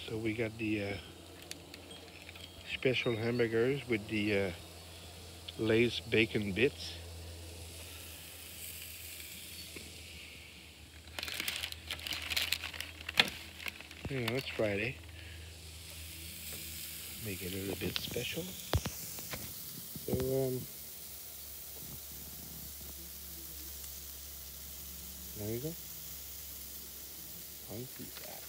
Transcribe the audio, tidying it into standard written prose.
So we got the special hamburgers with the Lay's bacon bits. You know, it's Friday. Make it a little bit special. So, there you go. Hungry that.